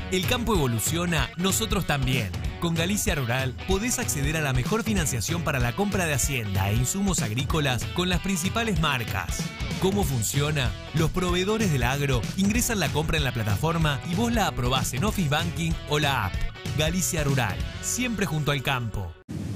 El campo evoluciona, nosotros también. Con Galicia Rural podés acceder a la mejor financiación para la compra de hacienda e insumos agrícolas con las principales marcas. ¿Cómo funciona? Los proveedores del agro ingresan la compra en la plataforma y vos la aprobás en Office Banking o la app. Galicia Rural, siempre junto al campo.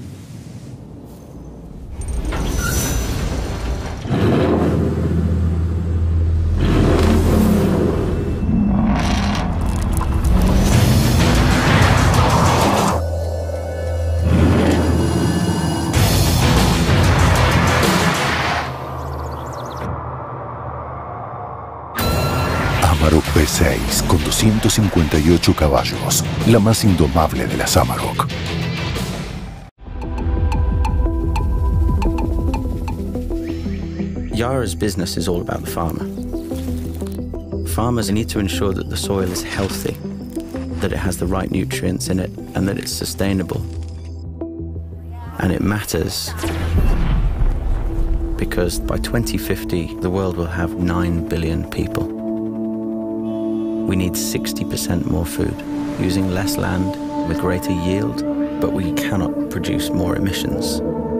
Amarok V6 con 258 caballos, la más indomable de las Amarok. Yara's business is all about the farmer. Farmers need to ensure that the soil is healthy, that it has the right nutrients in it, and that it's sustainable. And it matters because by 2050, the world will have 9 billion people. We need 60% more food, using less land with greater yield, but we cannot produce more emissions.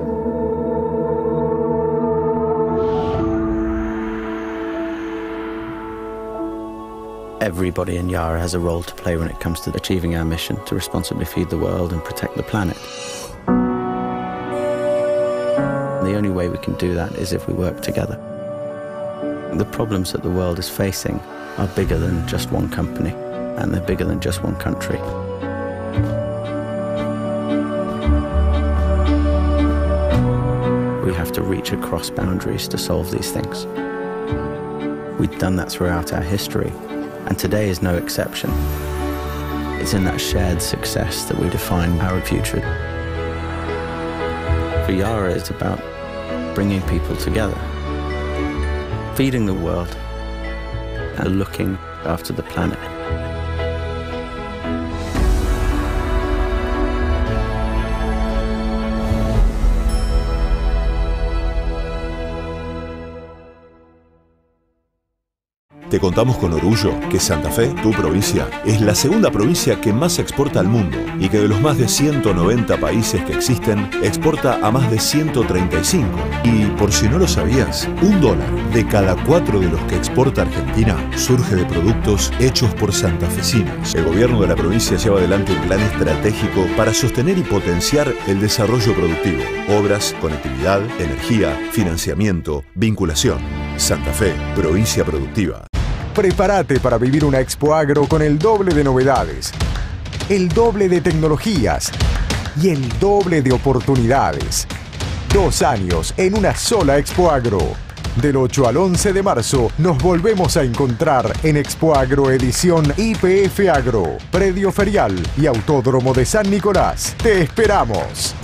Everybody in Yara has a role to play when it comes to achieving our mission to responsibly feed the world and protect the planet. The only way we can do that is if we work together. The problems that the world is facing are bigger than just one company, and they're bigger than just one country. We have to reach across boundaries to solve these things. We've done that throughout our history, and today is no exception. It's in that shared success that we define our future. For Yara, it's about bringing people together, feeding the world, and looking after the planet. Te contamos con orgullo que Santa Fe, tu provincia, es la segunda provincia que más exporta al mundo y que de los más de 190 países que existen, exporta a más de 135. Y por si no lo sabías, $1 de cada 4 de los que exporta Argentina surge de productos hechos por santafesinos. El gobierno de la provincia lleva adelante un plan estratégico para sostener y potenciar el desarrollo productivo, obras, conectividad, energía, financiamiento, vinculación. Santa Fe, provincia productiva. Prepárate para vivir una Expo Agro con el doble de novedades, el doble de tecnologías y el doble de oportunidades. 2 años en una sola Expo Agro. Del 8 al 11 de marzo nos volvemos a encontrar en Expo Agro edición YPF Agro, Predio Ferial y Autódromo de San Nicolás. ¡Te esperamos!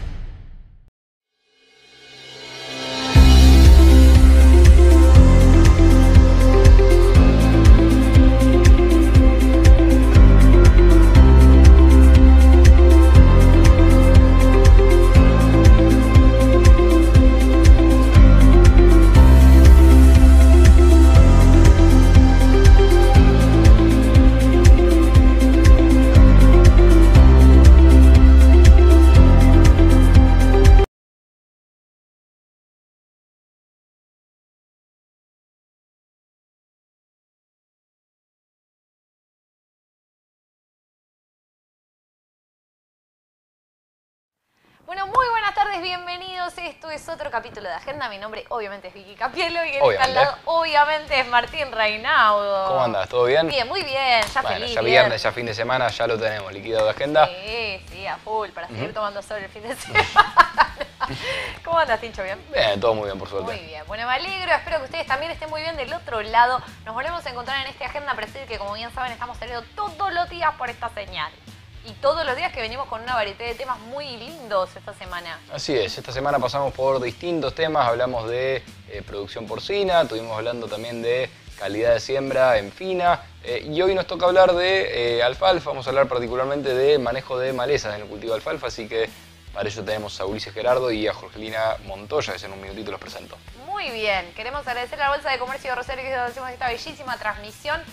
Bueno, muy buenas tardes, bienvenidos. Esto es otro capítulo de Agenda. Mi nombre obviamente es Vicky Capielo y el que está al lado obviamente es Martín Reinaudo. ¿Cómo andas? ¿Todo bien? Bien, muy bien, ya bueno, feliz. Ya viernes, ya fin de semana, ya lo tenemos liquidado de agenda. Sí, a full, para seguir tomando sol el fin de semana. ¿Cómo andas, Tincho? ¿Bien? Bien, todo muy bien, por suerte. Muy bien, bueno, me alegro, espero que ustedes también estén muy bien del otro lado. Nos volvemos a encontrar en este Agenda Presente que, como bien saben, estamos saliendo todos los días por esta señal. Y todos los días que venimos con una variedad de temas muy lindos esta semana. Así es, esta semana pasamos por distintos temas, hablamos de producción porcina, estuvimos hablando también de calidad de siembra en fina, y hoy nos toca hablar de alfalfa, vamos a hablar particularmente de manejo de malezas en el cultivo de alfalfa, así que para ello tenemos a Ulises Gerardo y a Jorgelina Montoya, que en un minutito los presento. Muy bien, queremos agradecer a la Bolsa de Comercio de Rosario que nos hacemos esta bellísima transmisión y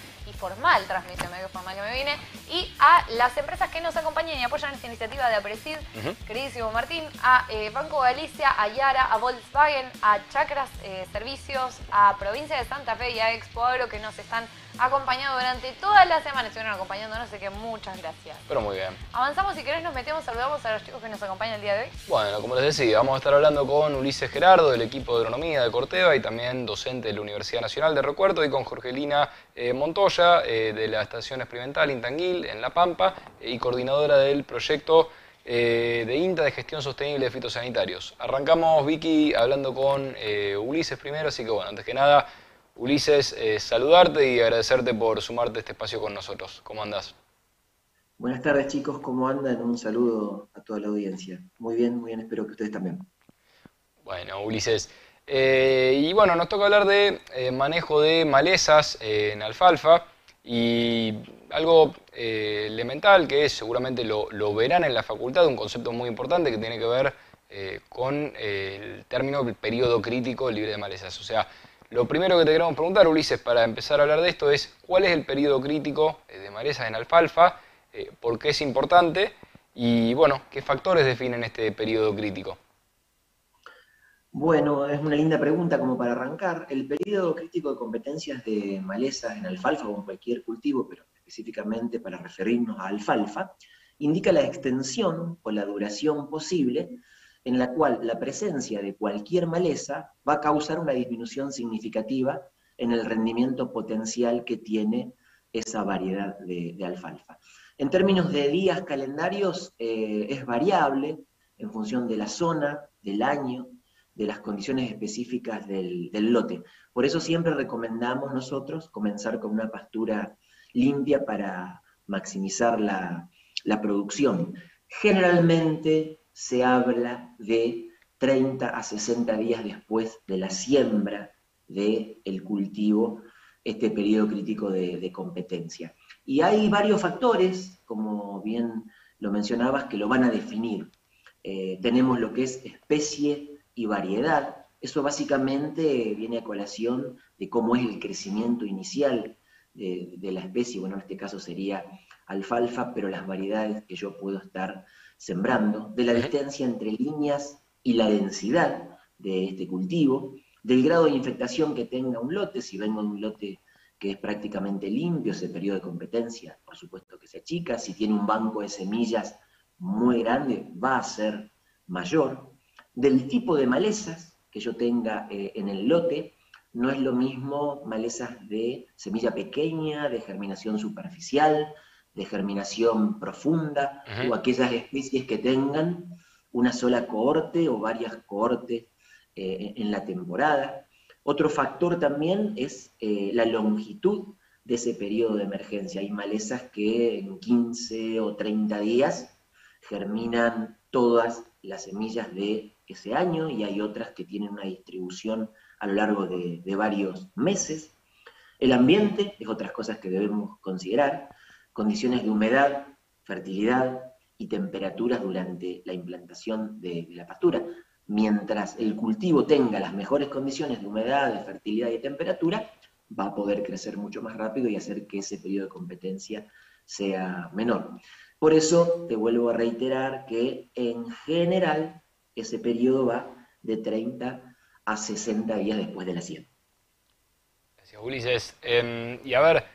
formal transmisión medio formal que me vine, y a las empresas que nos acompañan y apoyan esta iniciativa de Aprecid, queridísimo Martín, a Banco Galicia, a Yara, a Volkswagen, a Chacras Servicios, a Provincia de Santa Fe y a Expo Agro, que nos están acompañando durante toda la semana, estuvieron acompañándonos, así que muchas gracias. Pero muy bien. Avanzamos, si querés nos metemos, saludamos a los chicos que nos acompañan el día de hoy. Bueno, como les decía, vamos a estar hablando con Ulises Gerardo, del equipo de agronomía de Corteva y también docente de la Universidad Nacional de Recuerdo, y con Jorgelina Montoya, de la Estación Experimental Intanguil en La Pampa, y coordinadora del proyecto de INTA de Gestión Sostenible de Fitosanitarios. Arrancamos, Vicky, hablando con Ulises primero, así que bueno, antes que nada, Ulises, saludarte y agradecerte por sumarte a este espacio con nosotros. ¿Cómo andás? Buenas tardes, chicos, ¿cómo andan? Un saludo a toda la audiencia. Muy bien, espero que ustedes también. Bueno, Ulises, y bueno, nos toca hablar de manejo de malezas en alfalfa, y algo elemental que seguramente lo verán en la facultad, un concepto muy importante que tiene que ver con el término el periodo crítico libre de malezas. O sea, lo primero que te queremos preguntar, Ulises, para empezar a hablar de esto es ¿cuál es el periodo crítico de malezas en alfalfa? ¿Por qué es importante? Y bueno, ¿qué factores definen este periodo crítico? Bueno, es una linda pregunta como para arrancar. El periodo crítico de competencias de malezas en alfalfa o en cualquier cultivo, pero específicamente para referirnos a alfalfa, indica la extensión o la duración posible en la cual la presencia de cualquier maleza va a causar una disminución significativa en el rendimiento potencial que tiene esa variedad de alfalfa. En términos de días calendarios, es variable en función de la zona, del año, de las condiciones específicas del lote. Por eso siempre recomendamos nosotros comenzar con una pastura limpia para maximizar la producción. Generalmente se habla de 30 a 60 días después de la siembra del cultivo, este periodo crítico de competencia. Y hay varios factores, como bien lo mencionabas, que lo van a definir. Tenemos lo que es especie y variedad. Eso básicamente viene a colación de cómo es el crecimiento inicial de la especie. Bueno, en este caso sería alfalfa, pero las variedades que yo puedo estar sembrando, de la distancia entre líneas y la densidad de este cultivo, del grado de infectación que tenga un lote. Si vengo de un lote que es prácticamente limpio, ese periodo de competencia, por supuesto que se achica. Si tiene un banco de semillas muy grande, va a ser mayor. Del tipo de malezas que yo tenga en el lote, no es lo mismo malezas de semilla pequeña, de germinación superficial, de germinación profunda, o aquellas especies que tengan una sola cohorte o varias cohortes en la temporada. Otro factor también es la longitud de ese periodo de emergencia. Hay malezas que en 15 o 30 días germinan todas las semillas de ese año, y hay otras que tienen una distribución a lo largo de varios meses. El ambiente es otras cosas que debemos considerar, condiciones de humedad, fertilidad y temperaturas durante la implantación de la pastura. Mientras el cultivo tenga las mejores condiciones de humedad, de fertilidad y de temperatura, va a poder crecer mucho más rápido y hacer que ese periodo de competencia sea menor. Por eso te vuelvo a reiterar que en general ese periodo va de 30 a 60 días después de la siembra. Gracias, Ulises. Y a ver,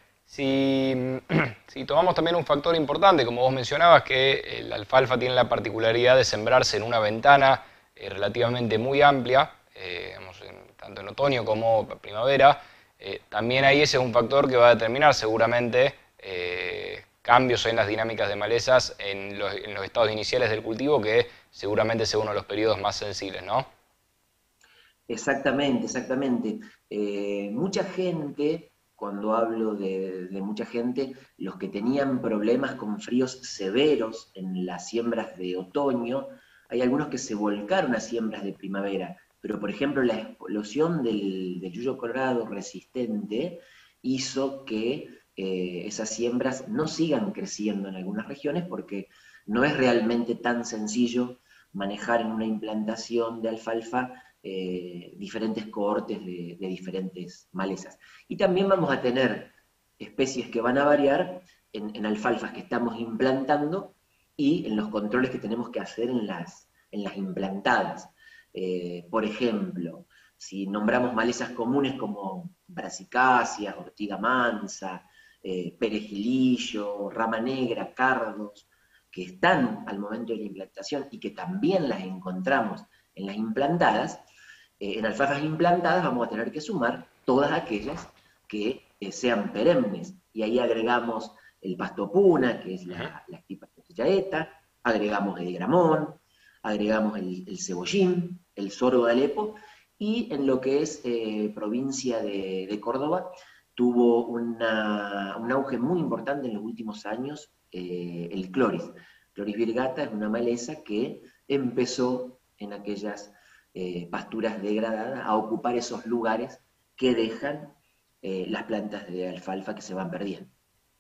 si tomamos también un factor importante, como vos mencionabas, que la alfalfa tiene la particularidad de sembrarse en una ventana relativamente muy amplia, tanto en otoño como primavera, también ahí ese es un factor que va a determinar seguramente cambios en las dinámicas de malezas en los estados iniciales del cultivo, que seguramente sea uno de los periodos más sensibles, ¿no? Exactamente, exactamente. Mucha gente, cuando hablo de mucha gente, los que tenían problemas con fríos severos en las siembras de otoño, hay algunos que se volcaron a siembras de primavera, pero por ejemplo la explosión del yuyo colorado resistente hizo que esas siembras no sigan creciendo en algunas regiones, porque no es realmente tan sencillo manejar en una implantación de alfalfa diferentes cohortes de diferentes malezas. Y también vamos a tener especies que van a variar en alfalfas que estamos implantando y en los controles que tenemos que hacer en las implantadas. Por ejemplo, si nombramos malezas comunes como brasicáceas, ortiga mansa, perejilillo, rama negra, cardos, que están al momento de la implantación y que también las encontramos en las implantadas, en alfalfas implantadas vamos a tener que sumar todas aquellas que sean perennes, y ahí agregamos el pasto puna, que es la estipa chaeta, agregamos el gramón, agregamos el cebollín, el sorgo de Alepo, y en lo que es provincia de Córdoba, tuvo un auge muy importante en los últimos años el cloris. Cloris virgata es una maleza que empezó en aquellas pasturas degradadas a ocupar esos lugares que dejan las plantas de alfalfa que se van perdiendo.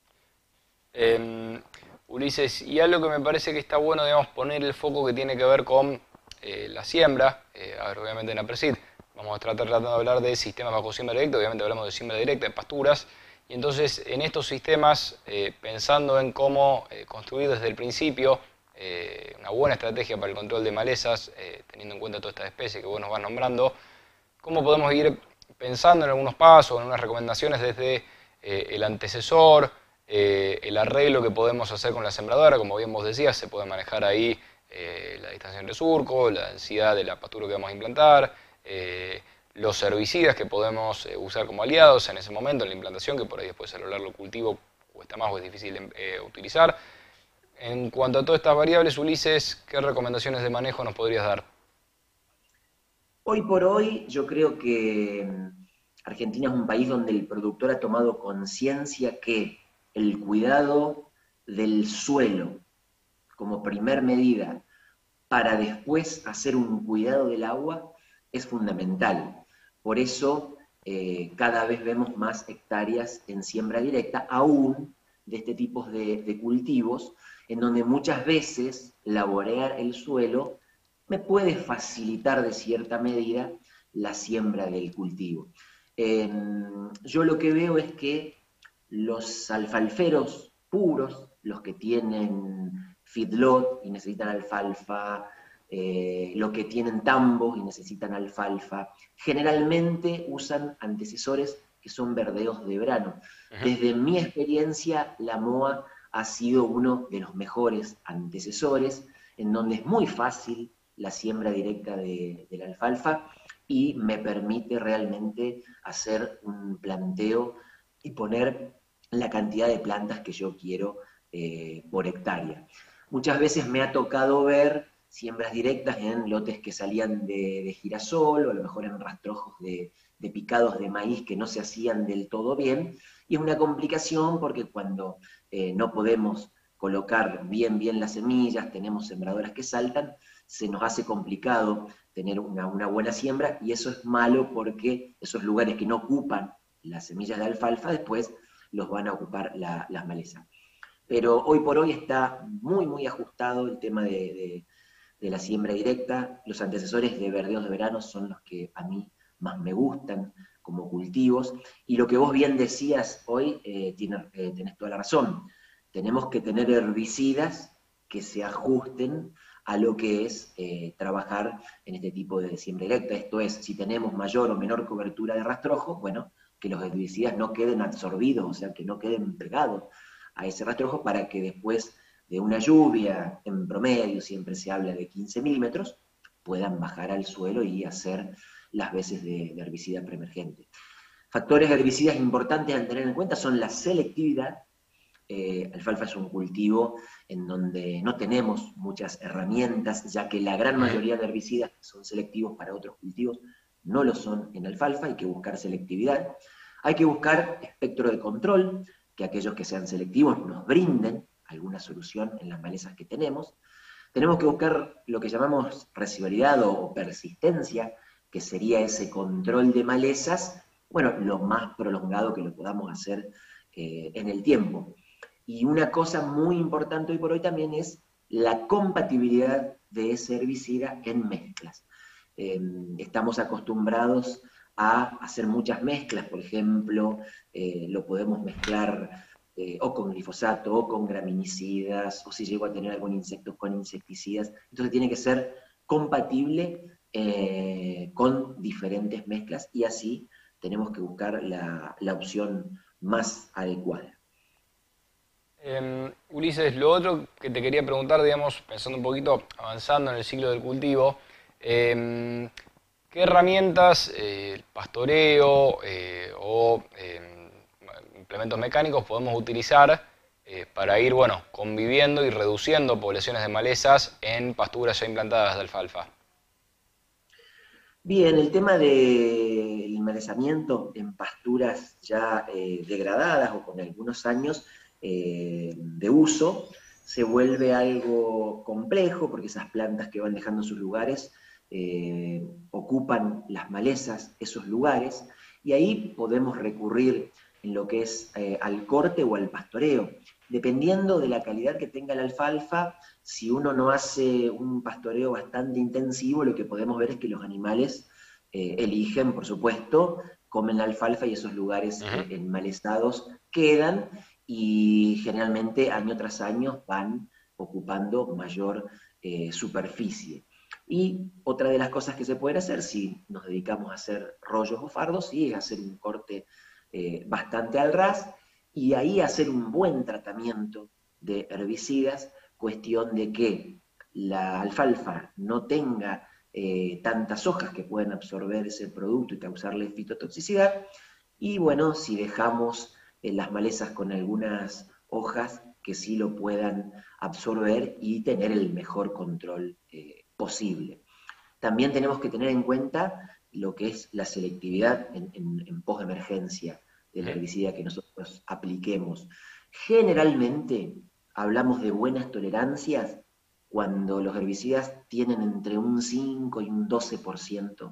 Ulises, y algo que me parece que está bueno, digamos, poner el foco que tiene que ver con la siembra, a ver, obviamente en APRESID vamos a tratar de hablar de sistemas bajo siembra directa, obviamente hablamos de siembra directa, de pasturas, y entonces en estos sistemas, pensando en cómo construir desde el principio una buena estrategia para el control de malezas, teniendo en cuenta todas estas especies que vos nos vas nombrando, ¿cómo podemos ir pensando en algunos pasos, en unas recomendaciones desde el antecesor, el arreglo que podemos hacer con la sembradora? Como bien vos decías, se puede manejar ahí la distancia entre surco, la densidad de la pastura que vamos a implantar, los herbicidas que podemos usar como aliados en ese momento, en la implantación, que por ahí después a lo largo del cultivo cuesta más o es difícil utilizar. En cuanto a todas estas variables, Ulises, ¿qué recomendaciones de manejo nos podrías dar? Hoy por hoy yo creo que Argentina es un país donde el productor ha tomado conciencia que el cuidado del suelo como primer medida para después hacer un cuidado del agua es fundamental. Por eso cada vez vemos más hectáreas en siembra directa, aún de este tipo de cultivos, en donde muchas veces laborear el suelo me puede facilitar de cierta medida la siembra del cultivo. Yo lo que veo es que los alfalferos puros, los que tienen feedlot y necesitan alfalfa, los que tienen tambos y necesitan alfalfa, generalmente usan antecesores que son verdeos de verano. Desde mi experiencia, la MOA ha sido uno de los mejores antecesores, en donde es muy fácil la siembra directa de la alfalfa y me permite realmente hacer un planteo y poner la cantidad de plantas que yo quiero por hectárea. Muchas veces me ha tocado ver siembras directas en lotes que salían de girasol, o a lo mejor en rastrojos de picados de maíz que no se hacían del todo bien, y es una complicación porque cuando no podemos colocar bien las semillas, tenemos sembradoras que saltan, se nos hace complicado tener una buena siembra, y eso es malo porque esos lugares que no ocupan las semillas de alfalfa después los van a ocupar las malezas. Pero hoy por hoy está muy ajustado el tema de la siembra directa. Los antecesores de verdeos de verano son los que a mí más me gustan como cultivos, y lo que vos bien decías hoy, tenés toda la razón. Tenemos que tener herbicidas que se ajusten a lo que es trabajar en este tipo de siembra directa. Esto es, si tenemos mayor o menor cobertura de rastrojo, bueno, que los herbicidas no queden absorbidos, o sea, que no queden pegados a ese rastrojo, para que después de una lluvia, en promedio siempre se habla de 15 milímetros, puedan bajar al suelo y hacer las veces de herbicida preemergente. Factores herbicidas importantes a tener en cuenta son la selectividad. Alfalfa es un cultivo en donde no tenemos muchas herramientas, ya que la gran mayoría de herbicidas que son selectivos para otros cultivos no lo son en alfalfa. Hay que buscar selectividad. Hay que buscar espectro de control, que aquellos que sean selectivos nos brinden alguna solución en las malezas que tenemos. Tenemos que buscar lo que llamamos residualidad o persistencia, que sería ese control de malezas, bueno, lo más prolongado que lo podamos hacer en el tiempo. Y una cosa muy importante hoy por hoy también es la compatibilidad de ese herbicida en mezclas. Estamos acostumbrados a hacer muchas mezclas, por ejemplo, lo podemos mezclar o con glifosato, o con graminicidas, o si llego a tener algún insecto con insecticidas. Entonces tiene que ser compatible con diferentes mezclas, y así tenemos que buscar la opción más adecuada. Ulises, lo otro que te quería preguntar, digamos, pensando un poquito, avanzando en el ciclo del cultivo, ¿qué herramientas, pastoreo o implementos mecánicos podemos utilizar para ir, bueno, conviviendo y reduciendo poblaciones de malezas en pasturas ya implantadas de alfalfa? Bien, el tema del enmalezamiento en pasturas ya degradadas o con algunos años de uso se vuelve algo complejo, porque esas plantas que van dejando sus lugares ocupan las malezas, esos lugares, y ahí podemos recurrir en lo que es al corte o al pastoreo. Dependiendo de la calidad que tenga la alfalfa, si uno no hace un pastoreo bastante intensivo, lo que podemos ver es que los animales eligen, por supuesto, comen la alfalfa, y esos lugares enmalezados quedan, y generalmente año tras año van ocupando mayor superficie. Y otra de las cosas que se pueden hacer, si nos dedicamos a hacer rollos o fardos, sí, es hacer un corte bastante al ras, y ahí hacer un buen tratamiento de herbicidas, cuestión de que la alfalfa no tenga tantas hojas que puedan absorber ese producto y causarle fitotoxicidad, y bueno, si dejamos las malezas con algunas hojas que sí lo puedan absorber y tener el mejor control posible. También tenemos que tener en cuenta lo que es la selectividad en posemergencia del herbicida que nosotros apliquemos. Generalmente hablamos de buenas tolerancias cuando los herbicidas tienen entre un 5 y un 12%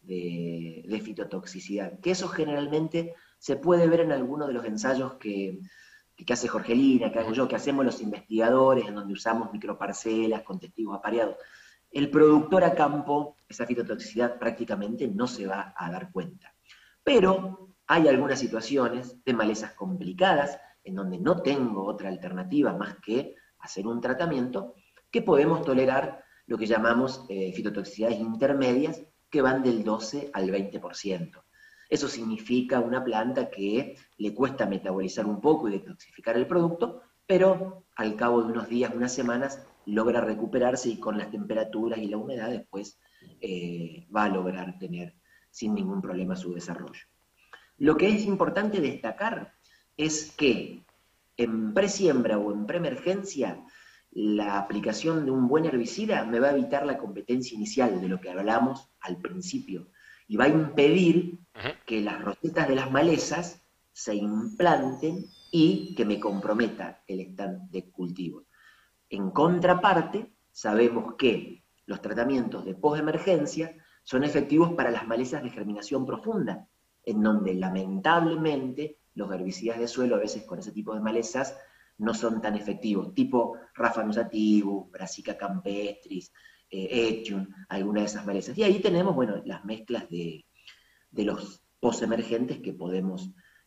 de fitotoxicidad, que eso generalmente se puede ver en algunos de los ensayos que hace Jorgelina, que hago yo, que hacemos los investigadores, en donde usamos microparcelas con testigos apareados. El productor a campo, esa fitotoxicidad prácticamente no se va a dar cuenta. Pero hay algunas situaciones de malezas complicadas, en donde no tengo otra alternativa más que hacer un tratamiento, que podemos tolerar lo que llamamos fitotoxicidades intermedias, que van del 12 al 20%. Eso significa una planta que le cuesta metabolizar un poco y detoxificar el producto, pero al cabo de unos días, unas semanas, logra recuperarse, y con las temperaturas y la humedad después va a lograr tener sin ningún problema su desarrollo. Lo que es importante destacar es que en presiembra o en preemergencia, la aplicación de un buen herbicida me va a evitar la competencia inicial de lo que hablamos al principio, y va a impedir que las rosetas de las malezas se implanten y que me comprometa el stand de cultivos. En contraparte, sabemos que los tratamientos de posemergencia son efectivos para las malezas de germinación profunda, en donde lamentablemente los herbicidas de suelo a veces con ese tipo de malezas no son tan efectivos, tipo Raphanus sativus, Brassica campestris, Etium, alguna de esas malezas. Y ahí tenemos, bueno, las mezclas de los posemergentes que podemos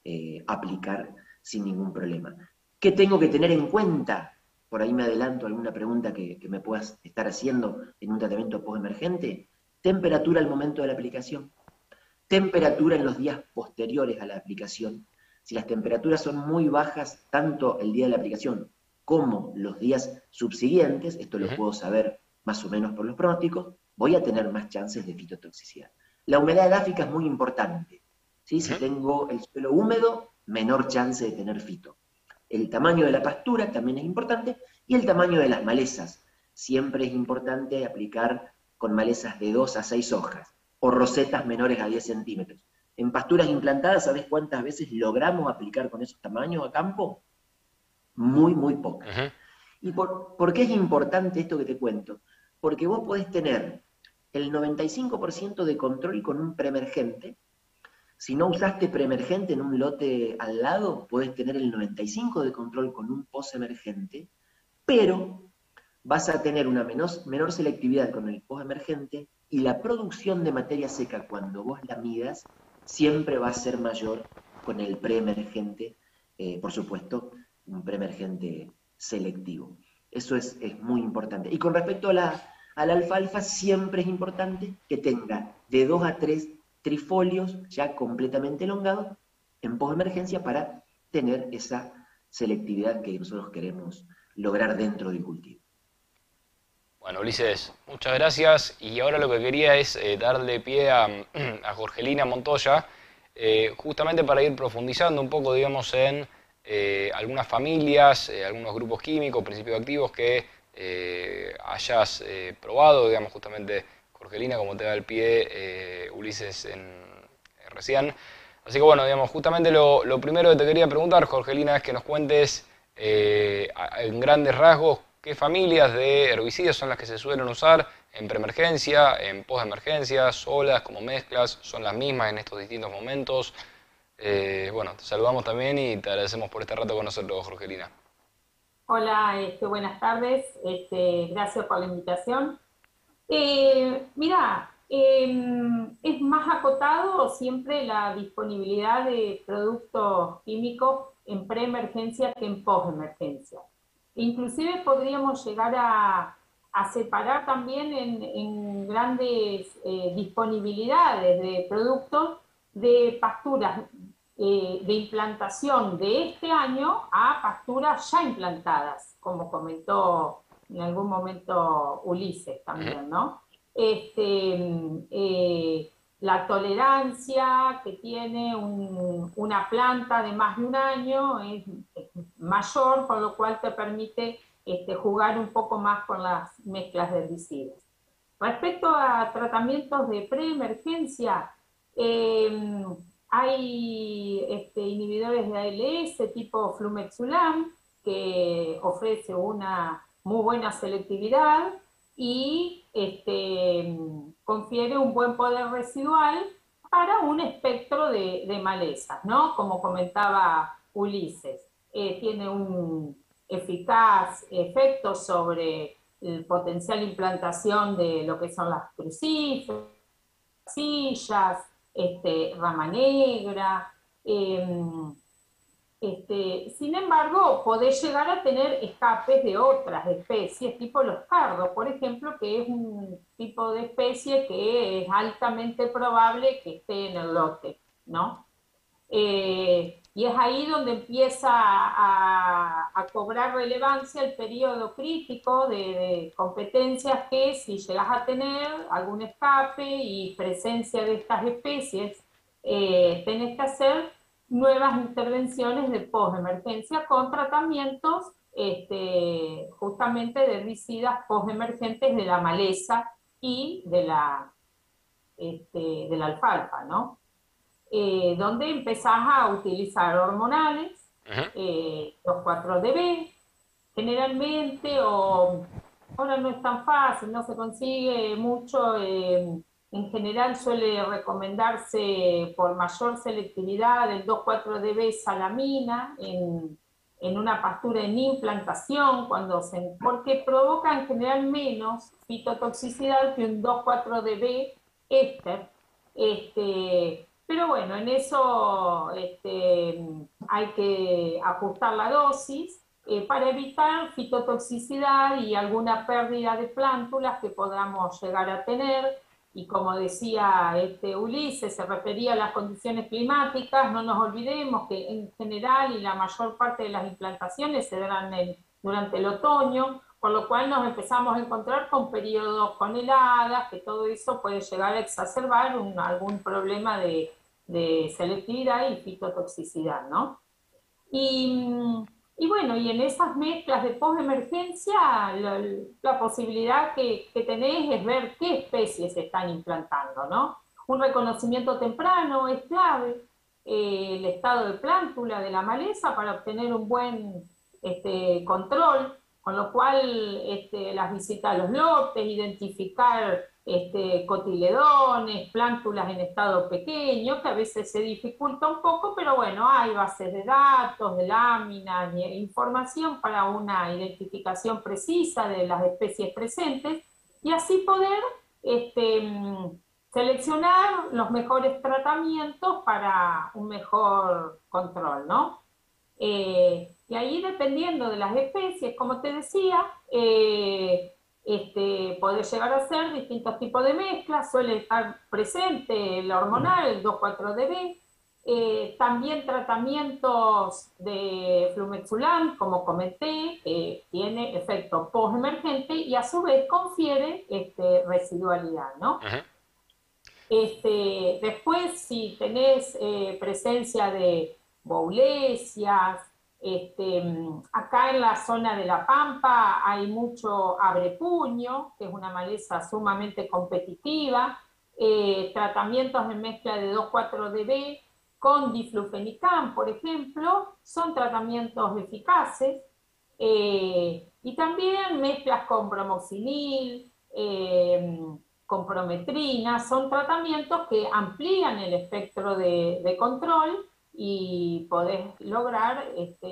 aplicar sin ningún problema. ¿Qué tengo que tener en cuenta? Por ahí me adelanto a alguna pregunta que me puedas estar haciendo en un tratamiento posemergente. Temperatura al momento de la aplicación. Temperatura en los días posteriores a la aplicación. Si las temperaturas son muy bajas, tanto el día de la aplicación como los días subsiguientes, esto lo puedo saber más o menos por los pronósticos, voy a tener más chances de fitotoxicidad. La humedad edáfica es muy importante, ¿sí? Si tengo el suelo húmedo, menor chance de tener fito. El tamaño de la pastura también es importante, y el tamaño de las malezas. Siempre es importante aplicar con malezas de 2 a 6 hojas, o rosetas menores a 10 centímetros. En pasturas implantadas, ¿sabés cuántas veces logramos aplicar con esos tamaños a campo? Muy, muy pocas. ¿Y por qué es importante esto que te cuento? Porque vos podés tener el 95% de control con un preemergente. Si no usaste preemergente en un lote al lado, podés tener el 95% de control con un posemergente, pero vas a tener una menor selectividad con el posemergente y la producción de materia seca cuando vos la midas siempre va a ser mayor con el preemergente, por supuesto, un preemergente selectivo. Eso es muy importante. Y con respecto a la alfalfa, siempre es importante que tenga de 2 a 3 trifolios ya completamente elongados en posemergencia para tener esa selectividad que nosotros queremos lograr dentro del cultivo. Bueno, Ulises, muchas gracias. Y ahora lo que quería es darle pie a Jorgelina Montoya, justamente para ir profundizando un poco, digamos, en algunas familias, algunos grupos químicos, principios activos que hayas probado, digamos, justamente Jorgelina, como te da el pie Ulises recién. Así que bueno, digamos, justamente lo primero que te quería preguntar, Jorgelina, es que nos cuentes en grandes rasgos qué familias de herbicidas son las que se suelen usar en preemergencia, en postemergencia, solas, como mezclas, son las mismas en estos distintos momentos. Bueno, te saludamos también y te agradecemos por este rato con nosotros, Jorgelina. Hola, buenas tardes, gracias por la invitación. Mirá, es más acotado siempre la disponibilidad de productos químicos en preemergencia que en postemergencia. Inclusive podríamos llegar a separar también en grandes disponibilidades de productos de pasturas de implantación de este año a pasturas ya implantadas, como comentó en algún momento Ulises también, ¿no? La tolerancia que tiene una planta de más de un año es mayor, por lo cual te permite jugar un poco más con las mezclas de herbicidas. Respecto a tratamientos de preemergencia, hay inhibidores de ALS tipo Flumexulam, que ofrece una muy buena selectividad y confiere un buen poder residual para un espectro de malezas, ¿no? Como comentaba Ulises. Tiene un eficaz efecto sobre el potencial implantación de lo que son las crucíferas, sillas, rama negra. Sin embargo, podés llegar a tener escapes de otras especies, tipo los cardos, por ejemplo, que es un tipo de especie que es altamente probable que esté en el lote, ¿no? Y es ahí donde empieza a cobrar relevancia el periodo crítico de competencias que, si llegas a tener algún escape y presencia de estas especies, tenés que hacer nuevas intervenciones de postemergencia con tratamientos justamente de herbicidas postemergentes de la maleza y de la alfalfa, ¿no? Donde empezás a utilizar hormonales, los 4-DB, generalmente, o ahora no es tan fácil, no se consigue mucho, en general suele recomendarse por mayor selectividad el 2,4-DB salamina en una pastura en implantación, porque provoca en general menos fitotoxicidad que un 2,4-DB éster. Pero bueno, en eso hay que ajustar la dosis para evitar fitotoxicidad y alguna pérdida de plántulas que podamos llegar a tener. Y como decía Ulises, se refería a las condiciones climáticas, no nos olvidemos que en general y la mayor parte de las implantaciones se dan durante el otoño, por lo cual nos empezamos a encontrar con periodos con heladas, que todo eso puede llegar a exacerbar algún problema de selectividad y fitotoxicidad, ¿no? Y bueno, y en esas mezclas de postemergencia, la posibilidad que tenés es ver qué especies se están implantando, ¿no? Un reconocimiento temprano es clave, el estado de plántula de la maleza para obtener un buen control, con lo cual las visitas a los lotes, identificar cotiledones, plántulas en estado pequeño, que a veces se dificulta un poco, pero bueno, hay bases de datos, de láminas, información para una identificación precisa de las especies presentes, y así poder seleccionar los mejores tratamientos para un mejor control, ¿no? Y ahí, dependiendo de las especies, como te decía, puede llegar a ser distintos tipos de mezclas. Suele estar presente el hormonal, el 2,4-DB, también tratamientos de flumexulan, como comenté, tiene efecto postemergente y a su vez confiere residualidad, ¿no? Después, si tenés presencia de boulesias, acá en la zona de La Pampa hay mucho abrepuño, que es una maleza sumamente competitiva, tratamientos de mezcla de 2,4-DB con diflufenicam, por ejemplo, son tratamientos eficaces, y también mezclas con bromoxinil, con prometrina, son tratamientos que amplían el espectro de control y podés lograr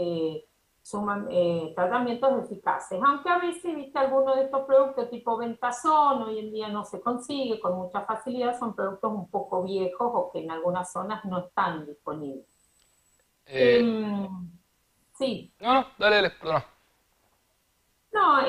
tratamientos eficaces. Aunque a veces, viste, algunos de estos productos tipo Ventazón hoy en día no se consigue con mucha facilidad, son productos un poco viejos o que en algunas zonas no están disponibles. Sí. No, dale, perdona. No,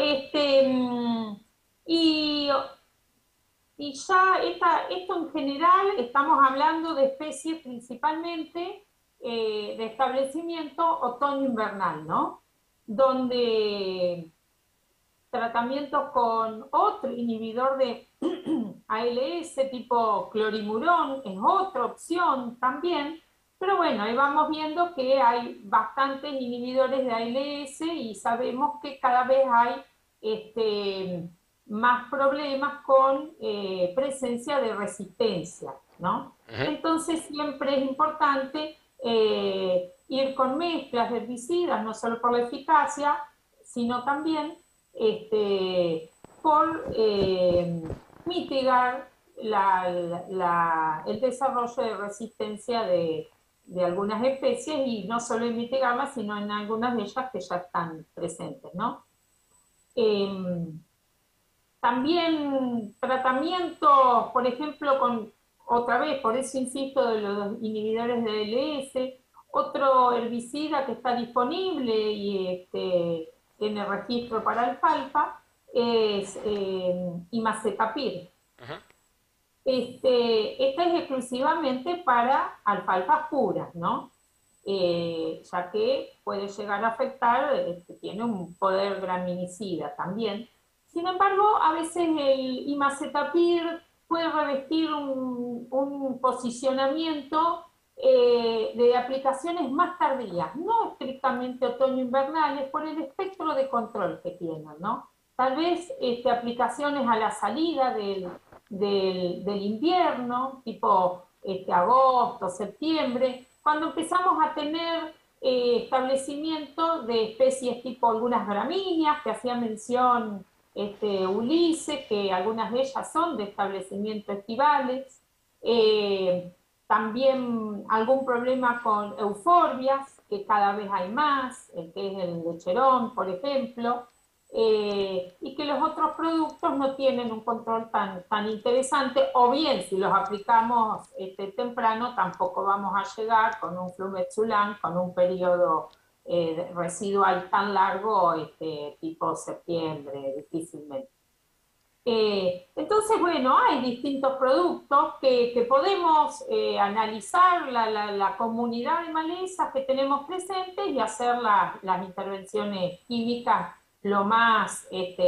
y ya esto en general estamos hablando de especies principalmente de establecimiento otoño-invernal, ¿no? Donde tratamientos con otro inhibidor de ALS tipo clorimurón es otra opción también, pero bueno, ahí vamos viendo que hay bastantes inhibidores de ALS y sabemos que cada vez hay más problemas con presencia de resistencia, ¿no? Entonces siempre es importante ir con mezclas de herbicidas, no solo por la eficacia, sino también por mitigar el desarrollo de resistencia de algunas especies, y no solo en mitigarlas, sino en algunas de ellas que ya están presentes, ¿no? También tratamientos, por ejemplo, otra vez, por eso insisto, de los inhibidores de ALS, otro herbicida que está disponible y tiene registro para alfalfa es imacetapir. Esta es exclusivamente para alfalfas puras, ¿no? Ya que puede llegar a afectar, tiene un poder graminicida también. Sin embargo, a veces el imacetapir puede revestir un posicionamiento de aplicaciones más tardías, no estrictamente otoño-invernales, por el espectro de control que tienen, ¿no? Tal vez aplicaciones a la salida del invierno, tipo agosto, septiembre, cuando empezamos a tener establecimiento de especies tipo algunas gramíneas, que hacía mención Ulises, que algunas de ellas son de establecimiento estivales, también algún problema con euforbias, que cada vez hay más, que es el lecherón, por ejemplo, y que los otros productos no tienen un control tan interesante, o bien si los aplicamos temprano tampoco vamos a llegar con un flumexulan con un periodo residual tan largo, tipo septiembre, difícilmente. Entonces, bueno, hay distintos productos que podemos analizar la comunidad de malezas que tenemos presentes y hacer las intervenciones químicas lo más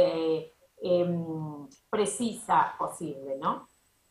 precisas posible, ¿no?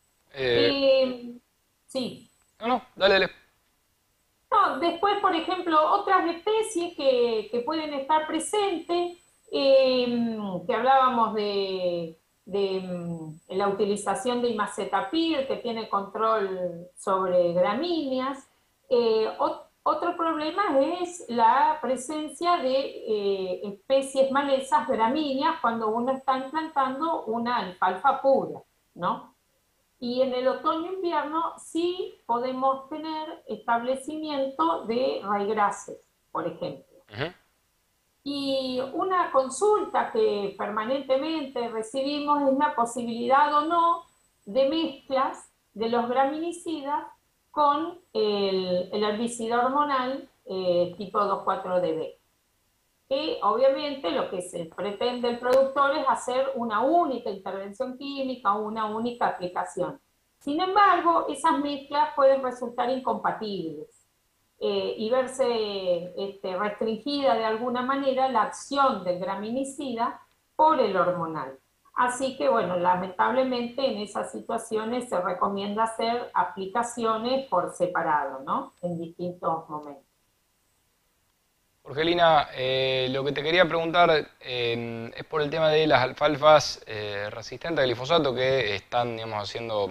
Sí. No, dale. No, después, por ejemplo, otras especies que pueden estar presentes, que hablábamos de la utilización de imacetapir, que tiene control sobre gramíneas. Otro problema es la presencia de especies malezas gramíneas cuando uno está implantando una alfalfa pura, ¿no? Y en el otoño-invierno sí podemos tener establecimiento de raigraces, por ejemplo. Y una consulta que permanentemente recibimos es la posibilidad o no de mezclas de los graminicidas con el herbicida hormonal tipo 2,4-DB. Y obviamente lo que se pretende el productor es hacer una única intervención química o una única aplicación. Sin embargo, esas mezclas pueden resultar incompatibles y verse restringida de alguna manera la acción del graminicida por el hormonal. Así que, bueno, lamentablemente en esas situaciones se recomienda hacer aplicaciones por separado, ¿no? En distintos momentos. Jorgelina, lo que te quería preguntar es por el tema de las alfalfas resistentes al glifosato que están, digamos, haciendo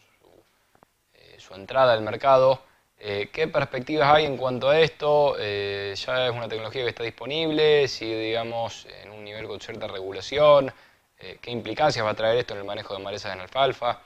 su entrada al mercado. ¿Qué perspectivas hay en cuanto a esto? ¿Ya es una tecnología que está disponible? ¿Sigue, digamos, en un nivel con cierta regulación? ¿Qué implicancias va a traer esto en el manejo de malezas en alfalfa?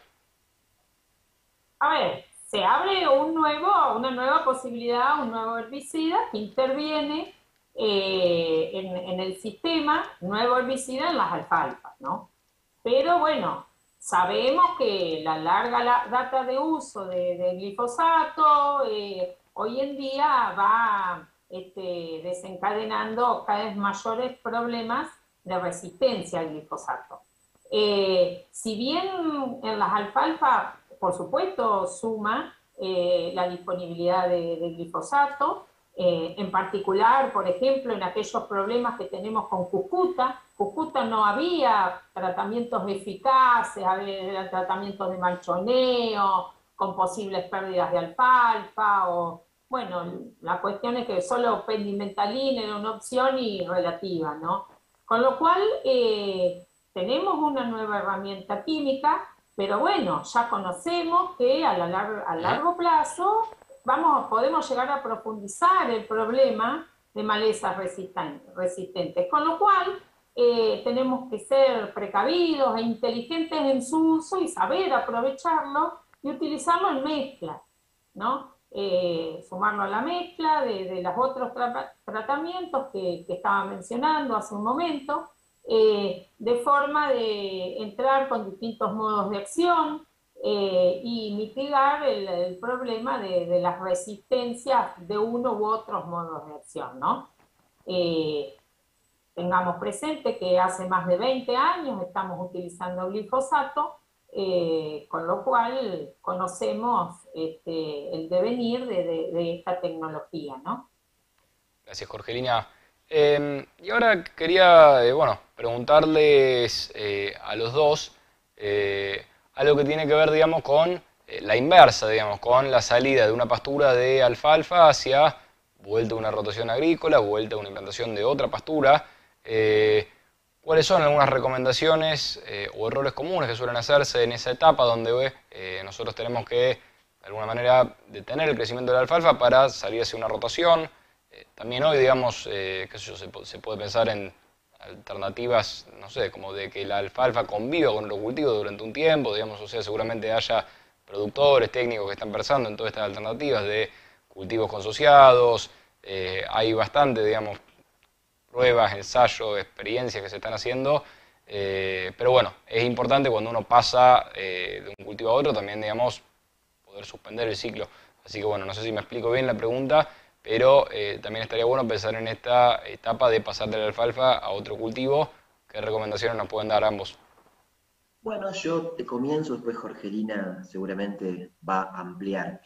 A ver, se abre una nueva posibilidad, un nuevo herbicida que interviene en el sistema, nuevo herbicida en las alfalfas, ¿no? Pero bueno, sabemos que la larga data de uso de glifosato hoy en día va desencadenando cada vez mayores problemas de resistencia al glifosato. Si bien en las alfalfas, por supuesto, suma la disponibilidad de glifosato, en particular, por ejemplo, en aquellos problemas que tenemos con Cúcuta. Cúcuta no había tratamientos eficaces, había tratamientos de manchoneo, con posibles pérdidas de alfalfa, o bueno, la cuestión es que solo pendimentalina era una opción y relativa, ¿no? Con lo cual, tenemos una nueva herramienta química, pero bueno, ya conocemos que a largo plazo podemos llegar a profundizar el problema de malezas resistentes, con lo cual tenemos que ser precavidos e inteligentes en su uso y saber aprovecharlo y utilizarlo en mezcla, ¿no? Sumarlo a la mezcla de los otros tratamientos que estaba mencionando hace un momento, de forma de entrar con distintos modos de acción y mitigar el problema de las resistencias de uno u otros modos de acción, ¿no? Tengamos presente que hace más de 20 años estamos utilizando glifosato, con lo cual conocemos el devenir de esta tecnología, ¿no? Gracias, Jorgelina. Y ahora quería, preguntarles a los dos algo que tiene que ver, digamos, con la inversa, digamos, con la salida de una pastura de alfalfa hacia vuelta a una rotación agrícola, vuelta a una implantación de otra pastura. ¿Cuáles son algunas recomendaciones o errores comunes que suelen hacerse en esa etapa donde nosotros tenemos que, de alguna manera, detener el crecimiento de la alfalfa para salir hacia una rotación? También hoy, digamos, se puede pensar en alternativas, no sé, como de que la alfalfa conviva con otro cultivo durante un tiempo, digamos, o sea, seguramente haya productores, técnicos que están pensando en todas estas alternativas de cultivos consociados. Hay bastante, digamos, pruebas, ensayos, experiencias que se están haciendo, pero bueno, es importante cuando uno pasa de un cultivo a otro también, digamos, poder suspender el ciclo. Así que bueno, no sé si me explico bien la pregunta, pero también estaría bueno pensar en esta etapa de pasar de la alfalfa a otro cultivo. ¿Qué recomendaciones nos pueden dar ambos? Bueno, yo te comienzo, después Jorgelina seguramente va a ampliar.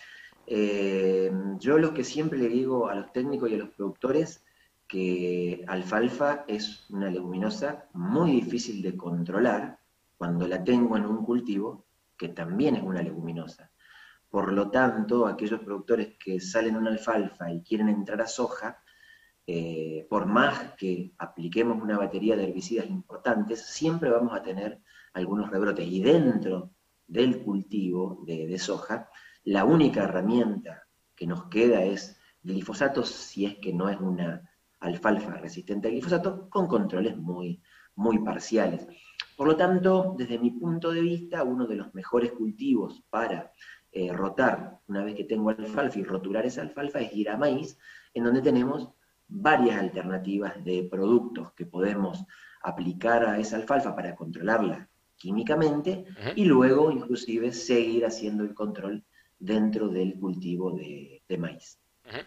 Yo lo que siempre le digo a los técnicos y a los productores, que alfalfa es una leguminosa muy difícil de controlar cuando la tengo en un cultivo que también es una leguminosa. Por lo tanto, aquellos productores que salen una alfalfa y quieren entrar a soja, por más que apliquemos una batería de herbicidas importantes, siempre vamos a tener algunos rebrotes. Y dentro del cultivo de soja, la única herramienta que nos queda es glifosato, si es que no es una alfalfa resistente al glifosato, con controles muy, muy parciales. Por lo tanto, desde mi punto de vista, uno de los mejores cultivos para rotar, una vez que tengo alfalfa, y roturar esa alfalfa, es ir a maíz, en donde tenemos varias alternativas de productos que podemos aplicar a esa alfalfa para controlarla químicamente y luego inclusive seguir haciendo el control dentro del cultivo de maíz.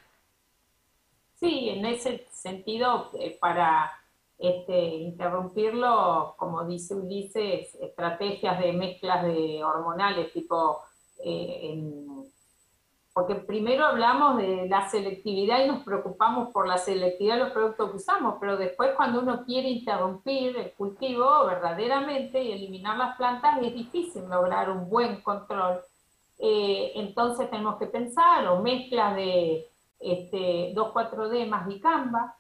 Sí, en ese sentido, para interrumpirlo, como dice Ulises, estrategias de mezclas de hormonales, tipo, porque primero hablamos de la selectividad y nos preocupamos por la selectividad de los productos que usamos, pero después cuando uno quiere interrumpir el cultivo verdaderamente y eliminar las plantas, es difícil lograr un buen control. Entonces tenemos que pensar o mezclas de 2,4-D más dicamba,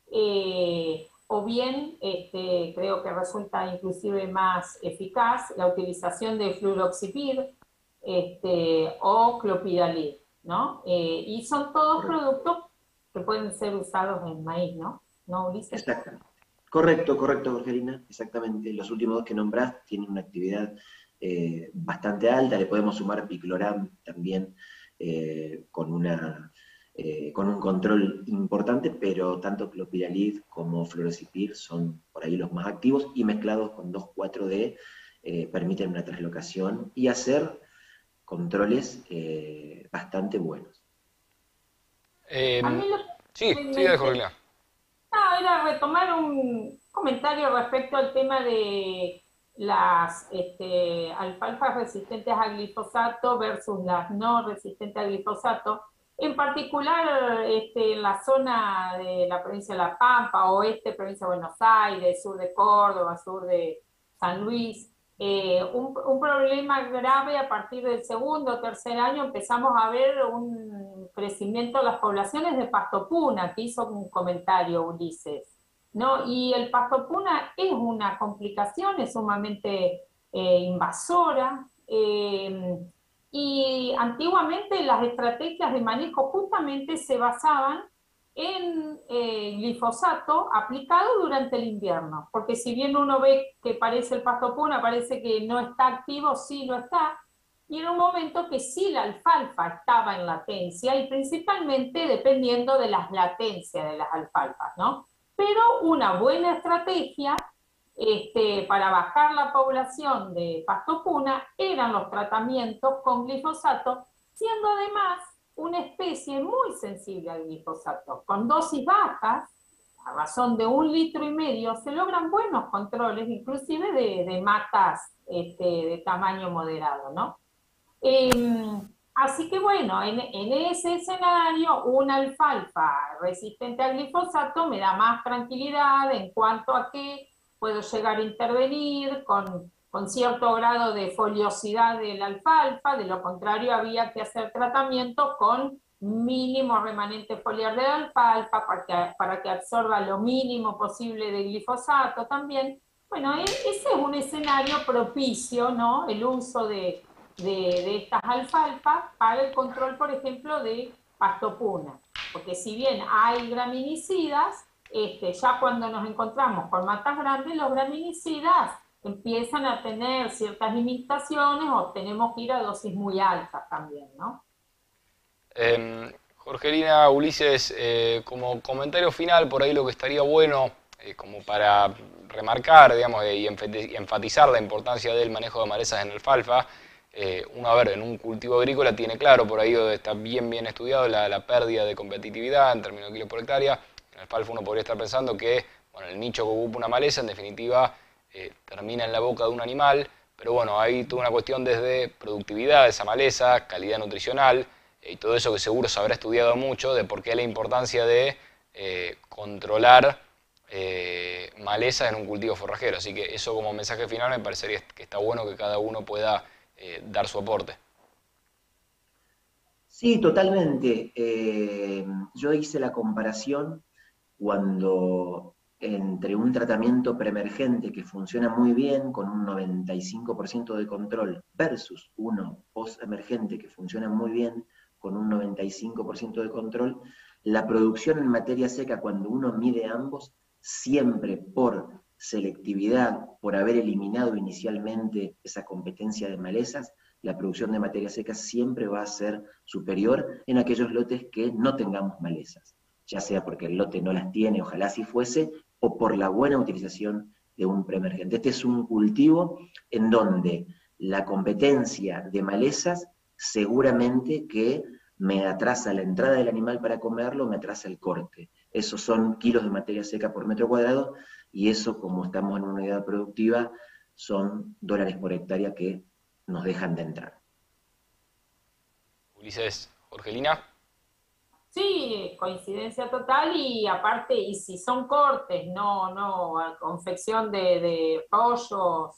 o bien creo que resulta inclusive más eficaz la utilización de fluroxipir o clopidalid, ¿no? Y son todos productos que pueden ser usados en maíz, ¿no? ¿No, Ulises? Exactamente. Correcto, Jorgelina, exactamente. Los últimos dos que nombrás tienen una actividad bastante alta, le podemos sumar picloram también con un control importante, pero tanto clopidalid como fluroxipir son por ahí los más activos y mezclados con 2,4-D permiten una translocación y hacer controles bastante buenos. Sí, Jorgelina. No, era retomar un comentario respecto al tema de las alfalfas resistentes a glifosato versus las no resistentes a glifosato. En particular, en la zona de la provincia de La Pampa, oeste, provincia de Buenos Aires, sur de Córdoba, sur de San Luis, un problema grave a partir del segundo o tercer año empezamos a ver un crecimiento de las poblaciones de pastopuna, que hizo un comentario Ulises, ¿no? Y el pastopuna es una complicación, es sumamente invasora, y antiguamente las estrategias de manejo justamente se basaban en glifosato aplicado durante el invierno, porque si bien uno ve que parece el pastopuna, parece que no está activo, sí lo está, y en un momento que sí la alfalfa estaba en latencia, y principalmente dependiendo de las latencias de las alfalfas, ¿no? Pero una buena estrategia para bajar la población de pastopuna eran los tratamientos con glifosato, siendo además una especie muy sensible al glifosato. Con dosis bajas, a razón de 1,5 litros, se logran buenos controles, inclusive de matas de tamaño moderado, ¿no? Así que bueno, en ese escenario, una alfalfa resistente al glifosato me da más tranquilidad en cuanto a que puedo llegar a intervenir con cierto grado de foliosidad de la alfalfa, de lo contrario había que hacer tratamiento con mínimo remanente foliar de la alfalfa para que absorba lo mínimo posible de glifosato también. Bueno, ese es un escenario propicio, ¿no? El uso de estas alfalfas para el control, por ejemplo, de pastopuna. Porque si bien hay graminicidas, ya cuando nos encontramos con matas grandes, los graminicidas empiezan a tener ciertas limitaciones o tenemos que ir a dosis muy altas también, ¿no? Jorgelina, Ulises, como comentario final, por ahí lo que estaría bueno, como para remarcar, digamos, y enfatizar la importancia del manejo de malezas en alfalfa, uno, a ver, en un cultivo agrícola tiene claro, por ahí está bien estudiado la pérdida de competitividad en términos de kilos por hectárea. En alfalfa uno podría estar pensando que, bueno, el nicho que ocupa una maleza, en definitiva, termina en la boca de un animal, pero bueno, hay toda una cuestión desde productividad de esa maleza, calidad nutricional, y todo eso que seguro se habrá estudiado mucho, de por qué la importancia de controlar malezas en un cultivo forrajero. Así que eso como mensaje final me parecería que está bueno que cada uno pueda dar su aporte. Sí, totalmente. Yo hice la comparación cuando entre un tratamiento preemergente que funciona muy bien con un 95% de control versus uno postemergente que funciona muy bien con un 95% de control, la producción en materia seca, cuando uno mide ambos, siempre por selectividad, por haber eliminado inicialmente esa competencia de malezas, la producción de materia seca siempre va a ser superior en aquellos lotes que no tengamos malezas, ya sea porque el lote no las tiene, ojalá así fuese, o por la buena utilización de un preemergente. Este es un cultivo en donde la competencia de malezas seguramente que me atrasa la entrada del animal para comerlo, me atrasa el corte. Esos son kilos de materia seca por metro cuadrado, y eso, como estamos en una unidad productiva, son dólares por hectárea que nos dejan de entrar. Ulises, Jorgelina. Sí, coincidencia total, y aparte, y si son cortes, no confección de rollos,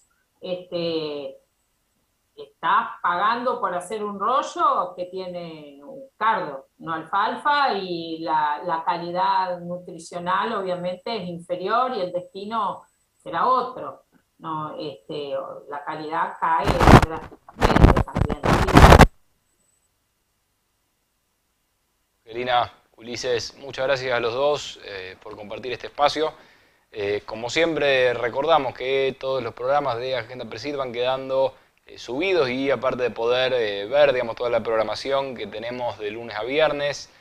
estás pagando por hacer un rollo que tiene un cardo, no alfalfa, y la calidad nutricional obviamente es inferior y el destino será otro. No, la calidad cae drásticamente también. Jorgelina, Ulises, muchas gracias a los dos por compartir este espacio. Como siempre, recordamos que todos los programas de Agenda Presid van quedando subidos, y aparte de poder ver, digamos, toda la programación que tenemos de lunes a viernes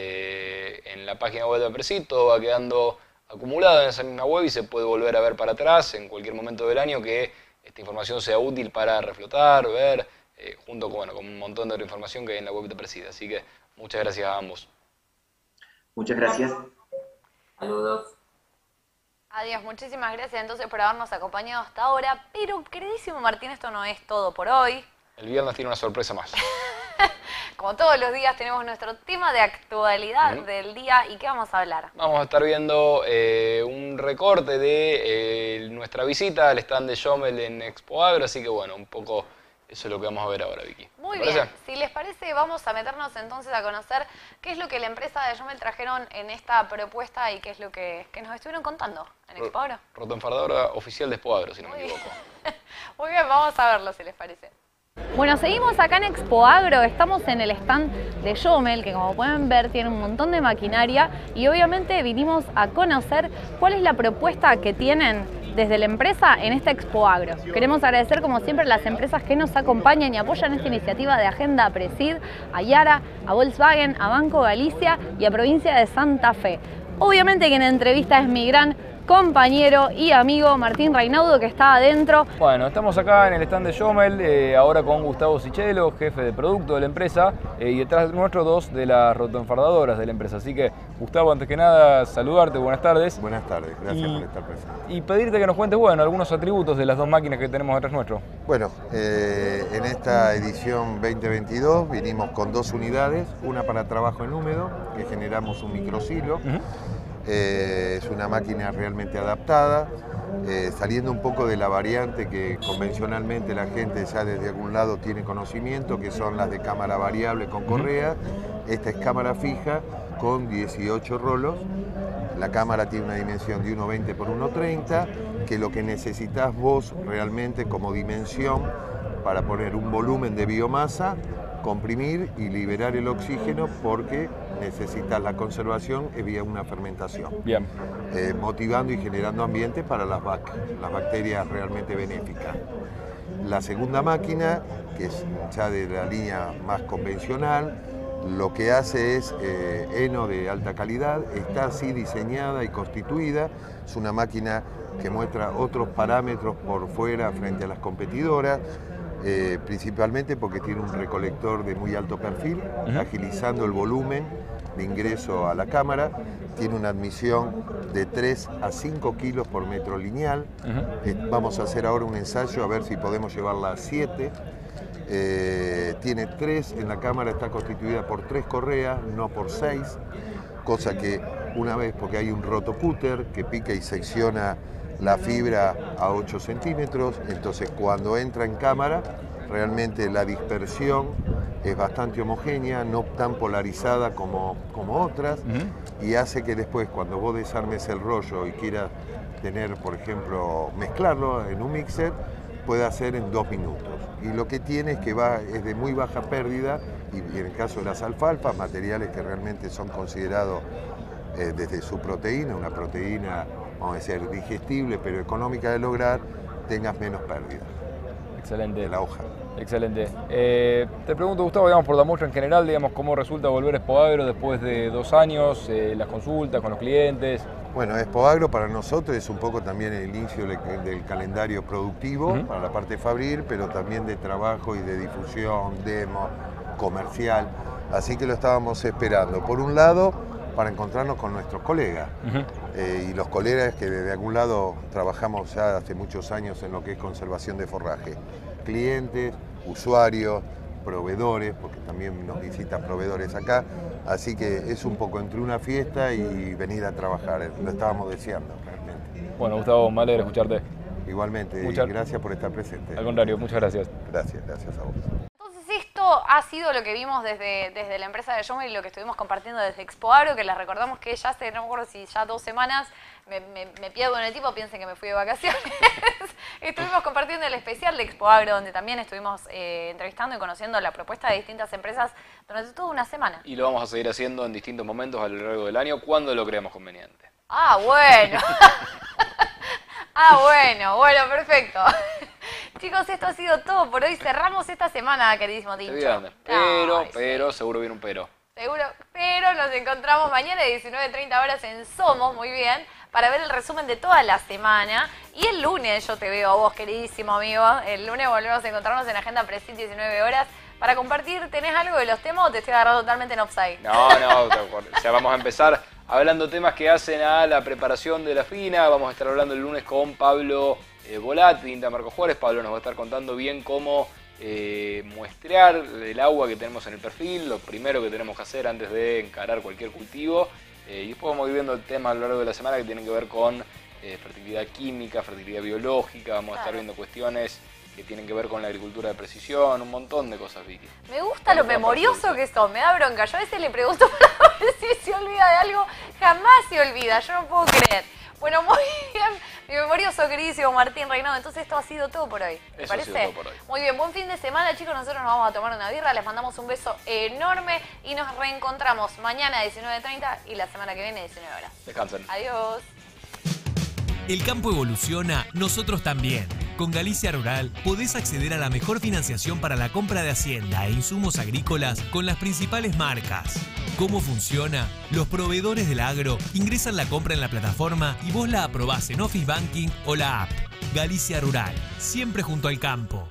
en la página web de Presid, todo va quedando acumulado en esa misma web y se puede volver a ver para atrás en cualquier momento del año que esta información sea útil para reflotar, ver, junto con un montón de otra información que hay en la web de Presid. Así que muchas gracias a ambos. Muchas gracias. Saludos. Adiós, muchísimas gracias entonces por habernos acompañado hasta ahora. Pero, queridísimo Martín, esto no es todo por hoy. El viernes tiene una sorpresa más. Como todos los días tenemos nuestro tema de actualidad del día. ¿Y qué vamos a hablar? Vamos a estar viendo un recorte de nuestra visita al stand de Jomel en Expo Agro, así que bueno, un poco eso es lo que vamos a ver ahora, Vicky. Muy bien, si les parece vamos a meternos entonces a conocer qué es lo que la empresa de Jomel trajeron en esta propuesta y qué es lo que nos estuvieron contando en Expo Agro. Rotoenfardadora oficial de Expo Agro, si no me equivoco. Muy bien, vamos a verlo si les parece. Bueno, seguimos acá en Expo Agro, estamos en el stand de Jomel, que como pueden ver tiene un montón de maquinaria, y obviamente vinimos a conocer cuál es la propuesta que tienen desde la empresa en esta Expo Agro. Queremos agradecer como siempre a las empresas que nos acompañan y apoyan esta iniciativa de Agenda Presid, a Yara, a Volkswagen, a Banco Galicia y a Provincia de Santa Fe. Obviamente quien entrevista es mi gran compañero y amigo Martín Reinaudo, que está adentro. Bueno, estamos acá en el stand de Jomel, ahora con Gustavo Sichelo, jefe de producto de la empresa, y detrás de nuestros dos de las rotoenfardadoras de la empresa. Así que, Gustavo, antes que nada, saludarte, buenas tardes. Buenas tardes, gracias por estar presente. Y pedirte que nos cuentes, bueno, algunos atributos de las dos máquinas que tenemos detrás nuestro. Bueno, en esta edición 2022 vinimos con dos unidades, una para trabajo en húmedo, que generamos un microsilo. Es una máquina realmente adaptada, saliendo un poco de la variante que convencionalmente la gente ya desde algún lado tiene conocimiento, que son las de cámara variable con correa. Esta es cámara fija con 18 rolos. La cámara tiene una dimensión de 1,20 por 1,30, que lo que necesitas vos realmente como dimensión para poner un volumen de biomasa, comprimir y liberar el oxígeno, porque necesitas la conservación vía una fermentación. Bien. Motivando y generando ambiente para las bacterias realmente benéficas. La segunda máquina, que es ya de la línea más convencional, lo que hace es heno de alta calidad, está así diseñada y constituida. Es una máquina que muestra otros parámetros por fuera frente a las competidoras, principalmente porque tiene un recolector de muy alto perfil, agilizando el volumen de ingreso a la cámara. Tiene una admisión de 3 a 5 kilos por metro lineal. Vamos a hacer ahora un ensayo a ver si podemos llevarla a 7. Tiene 3 en la cámara, está constituida por 3 correas, no por 6, cosa que una vez, porque hay un rotocúter que pica y secciona la fibra a 8 centímetros, entonces cuando entra en cámara realmente la dispersión es bastante homogénea, no tan polarizada como otras, y hace que después cuando vos desarmes el rollo y quieras tener, por ejemplo, mezclarlo en un mixer, puede hacer en 2 minutos. Y lo que tiene es que es de muy baja pérdida, y en el caso de las alfalfas, materiales que realmente son considerados desde su proteína, una proteína, vamos a decir, digestible pero económica de lograr, tengas menos pérdida. Excelente. De la hoja. Excelente. Te pregunto, Gustavo, digamos, por la muestra en general, digamos, ¿cómo resulta volver a Expo Agro después de 2 años, las consultas con los clientes? Bueno, Expoagro para nosotros es un poco también el inicio del calendario productivo para la parte fabril, pero también de trabajo y de difusión, demo, comercial. Así que lo estábamos esperando. Por un lado, para encontrarnos con nuestros colegas. Y los colegas que de algún lado trabajamos ya hace muchos años en lo que es conservación de forraje. Clientes, usuarios, proveedores, porque también nos visitan proveedores acá. Así que es un poco entre una fiesta y venir a trabajar. Lo estábamos deseando realmente. Bueno, Gustavo, me alegra escucharte. Igualmente, gracias por estar presente. Al contrario, muchas gracias. Gracias a vos. Esto ha sido lo que vimos desde la empresa de Jomel y lo que estuvimos compartiendo desde Expoagro, que les recordamos que ya hace, no me acuerdo si ya 2 semanas, me pierdo en el tipo, piensen que me fui de vacaciones. Estuvimos compartiendo el especial de Expoagro, donde también estuvimos entrevistando y conociendo la propuesta de distintas empresas durante toda una semana. Y lo vamos a seguir haciendo en distintos momentos a lo largo del año, cuando lo creamos conveniente. Ah, bueno. Bueno, perfecto. Chicos, esto ha sido todo por hoy. Cerramos esta semana, queridísimo Tincho. Pero, seguro viene un pero. Seguro, pero nos encontramos mañana de 19:30 horas en Somos, muy bien, para ver el resumen de toda la semana. Y el lunes yo te veo a vos, queridísimo amigo. El lunes volvemos a encontrarnos en Agenda Presit 19 horas para compartir. ¿Tenés algo de los temas o te estoy agarrando totalmente en offside? No, o sea, vamos a empezar hablando temas que hacen a la preparación de la FINA. Vamos a estar hablando el lunes con Pablo Volat, de INTA Marco Juárez. Pablo nos va a estar contando bien cómo muestrear el agua que tenemos en el perfil, lo primero que tenemos que hacer antes de encarar cualquier cultivo. Y después vamos a ir viendo el tema a lo largo de la semana que tienen que ver con fertilidad química, fertilidad biológica. Vamos a estar viendo cuestiones que tienen que ver con la agricultura de precisión, un montón de cosas, Vicky. Me gusta lo memorioso que son, me da bronca. Yo a veces le pregunto para ver si se olvida de algo, jamás se olvida, yo no puedo creer. Bueno, muy bien, mi memorioso queridísimo Martín Reinado. Entonces esto ha sido todo por hoy, ¿te parece? Ha sido todo por hoy. Muy bien, buen fin de semana, chicos. Nosotros nos vamos a tomar una birra, les mandamos un beso enorme y nos reencontramos mañana a 19:30 y la semana que viene a 19 horas. Descansen. Adiós. El campo evoluciona, nosotros también. Con Galicia Rural podés acceder a la mejor financiación para la compra de hacienda e insumos agrícolas con las principales marcas. ¿Cómo funciona? Los proveedores del agro ingresan la compra en la plataforma y vos la aprobás en Office Banking o la app. Galicia Rural, siempre junto al campo.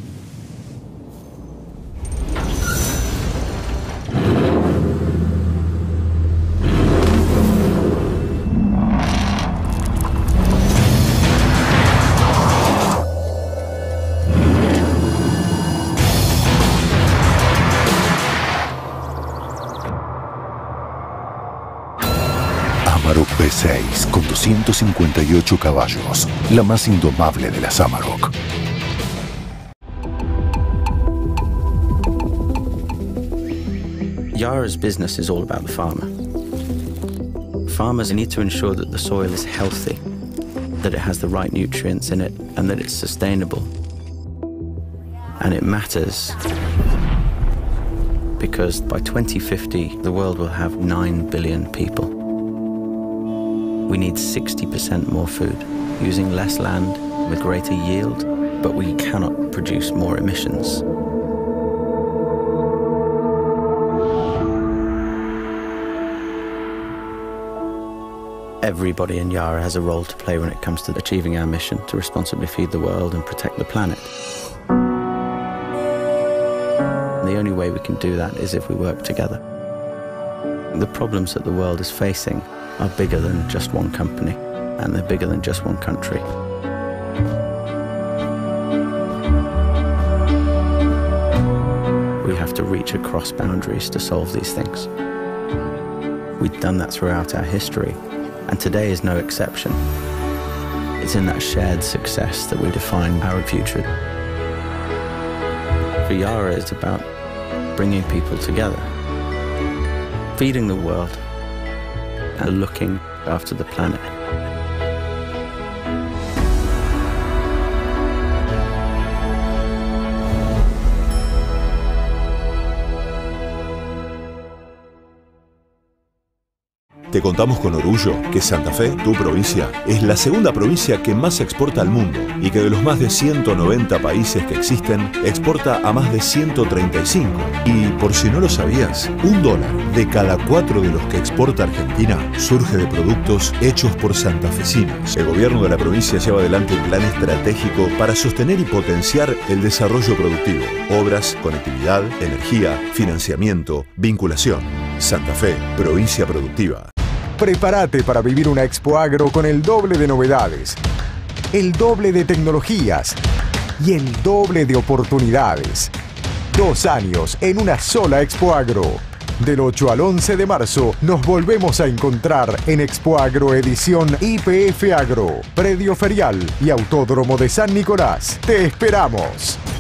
Amarok V6 con 258 caballos, la más indomable de las Amarok. Yara's business is all about the farmer. Farmers need to ensure that the soil is healthy, that it has the right nutrients in it, and that it's sustainable. And it matters because by 2050, the world will have 9 billion people. We need 60% more food, using less land with greater yield, but we cannot produce more emissions. Everybody in Yara has a role to play when it comes to achieving our mission to responsibly feed the world and protect the planet. And the only way we can do that is if we work together. The problems that the world is facing are bigger than just one company, and they're bigger than just one country. We have to reach across boundaries to solve these things. We've done that throughout our history, and today is no exception. It's in that shared success that we define our future. For Yara, it's about bringing people together, feeding the world, and looking after the planet. Te contamos con orgullo que Santa Fe, tu provincia, es la segunda provincia que más exporta al mundo y que de los más de 190 países que existen, exporta a más de 135. Y por si no lo sabías, $1 de cada 4 de los que exporta Argentina surge de productos hechos por santafesinos. El gobierno de la provincia lleva adelante un plan estratégico para sostener y potenciar el desarrollo productivo, obras, conectividad, energía, financiamiento, vinculación. Santa Fe, provincia productiva. Prepárate para vivir una Expo Agro con el doble de novedades, el doble de tecnologías y el doble de oportunidades. 2 años en una sola Expo Agro. Del 8 al 11 de marzo nos volvemos a encontrar en Expo Agro edición YPF Agro, Predio Ferial y Autódromo de San Nicolás. ¡Te esperamos!